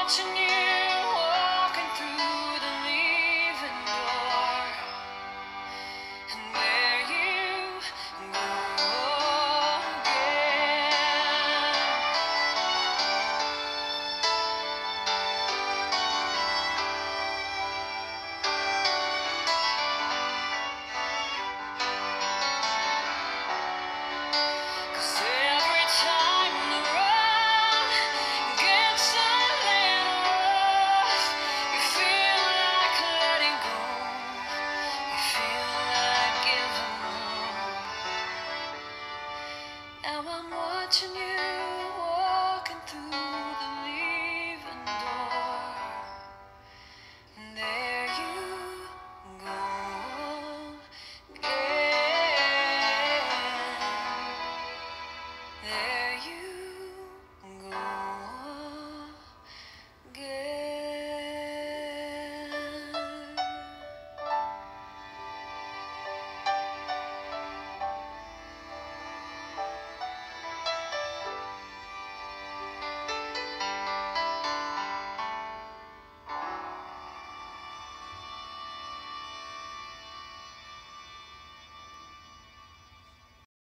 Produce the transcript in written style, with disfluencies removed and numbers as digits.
watching you walking through the leaving door, and there you go again. 'Cause every time the road gets a little rough, you feel like letting go, you feel like giving up. Now I'm watching you walking through the leaving door, and there you go again. There you go.